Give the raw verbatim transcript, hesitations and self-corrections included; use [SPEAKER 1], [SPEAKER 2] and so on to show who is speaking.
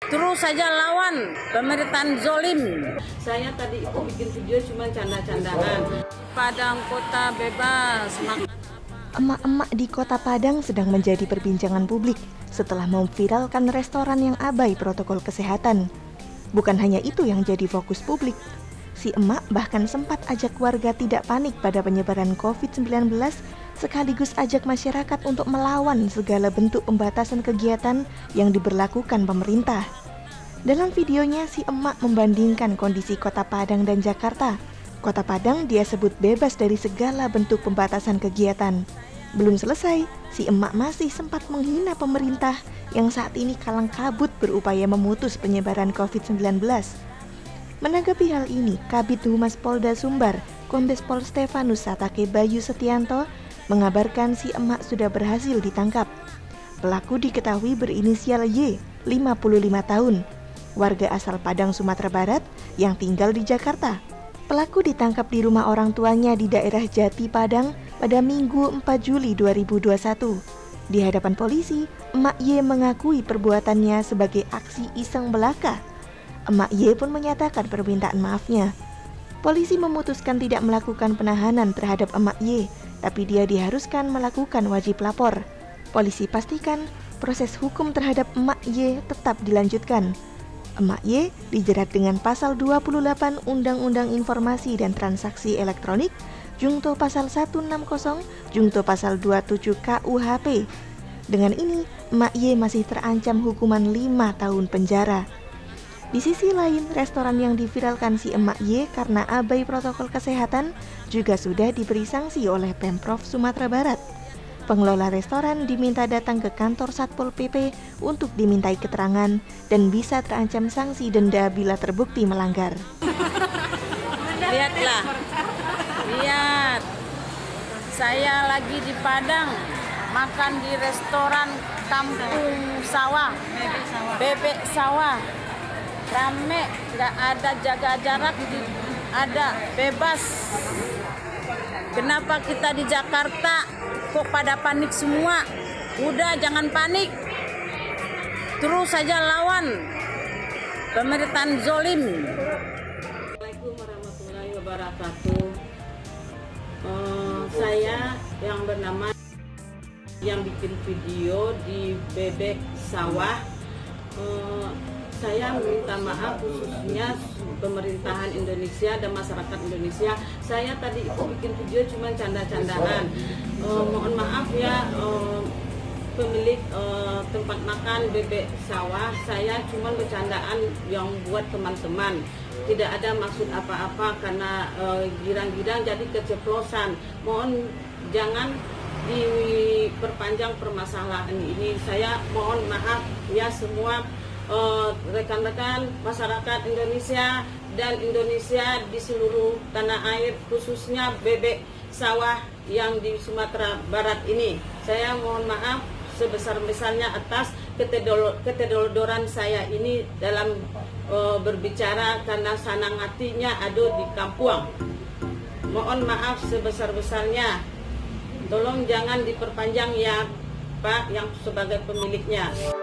[SPEAKER 1] Terus saja lawan pemerintahan zolim.
[SPEAKER 2] Saya tadi itu bikin video cuma canda-candaan.
[SPEAKER 1] Padang kota bebas.
[SPEAKER 3] Emak-emak di Kota Padang sedang menjadi perbincangan publik setelah memviralkan restoran yang abai protokol kesehatan. Bukan hanya itu yang jadi fokus publik. Si emak bahkan sempat ajak warga tidak panik pada penyebaran covid sembilan belas, sekaligus ajak masyarakat untuk melawan segala bentuk pembatasan kegiatan yang diberlakukan pemerintah. Dalam videonya, si emak membandingkan kondisi Kota Padang dan Jakarta. Kota Padang dia sebut bebas dari segala bentuk pembatasan kegiatan. Belum selesai, si emak masih sempat menghina pemerintah yang saat ini kalang kabut berupaya memutus penyebaran covid sembilan belas. Menanggapi hal ini, Kabid Humas Polda Sumbar, Kombes Pol Stefanus Satake Bayu Setianto, mengabarkan si emak sudah berhasil ditangkap. Pelaku diketahui berinisial Y, lima puluh lima tahun, warga asal Padang, Sumatera Barat yang tinggal di Jakarta. Pelaku ditangkap di rumah orang tuanya di daerah Jati Padang pada Minggu empat Juli dua ribu dua puluh satu. Di hadapan polisi, emak Y mengakui perbuatannya sebagai aksi iseng belaka. Emak Y pun menyatakan permintaan maafnya. Polisi memutuskan tidak melakukan penahanan terhadap emak Y, tapi dia diharuskan melakukan wajib lapor. Polisi pastikan proses hukum terhadap emak Y tetap dilanjutkan. Emak Y dijerat dengan pasal dua puluh delapan Undang-Undang Informasi dan Transaksi Elektronik, Jungto pasal seratus enam puluh, Jungto pasal dua puluh tujuh K U H P. Dengan ini, emak Y masih terancam hukuman lima tahun penjara. Di sisi lain, restoran yang diviralkan si emak Y karena abai protokol kesehatan juga sudah diberi sanksi oleh Pemprov Sumatera Barat. Pengelola restoran diminta datang ke kantor Satpol P P untuk dimintai keterangan dan bisa terancam sanksi denda bila terbukti melanggar.
[SPEAKER 1] Lihatlah, lihat, saya lagi di Padang, makan di restoran Kampung Sawah, Bebek Sawah, rame, nggak ada jaga jarak, ada bebas. Kenapa kita di Jakarta kok pada panik semua? Udah, jangan panik, terus saja lawan pemerintahan zolim.
[SPEAKER 2] Assalamualaikum warahmatullahi wabarakatuh. Uh, saya yang bernama yang bikin video di Bebek Sawah. Uh, saya minta maaf khususnya pemerintahan Indonesia dan masyarakat Indonesia. Saya tadi itu bikin video cuma canda-candaan. Uh, mohon maaf ya uh, pemilik uh, tempat makan Bebek Sawah. Saya cuma bercandaan yang buat teman-teman. Tidak ada maksud apa-apa karena girang-girang uh, jadi keceplosan. Mohon jangan diperpanjang permasalahan ini. Saya mohon maaf ya semua rekan-rekan uh, masyarakat Indonesia dan Indonesia di seluruh tanah air, khususnya Bebek Sawah yang di Sumatera Barat ini. Saya mohon maaf sebesar-besarnya atas keteledoran saya ini dalam uh, berbicara karena sanang hatinya ada di kampung. Mohon maaf sebesar-besarnya. Tolong jangan diperpanjang ya Pak yang sebagai pemiliknya.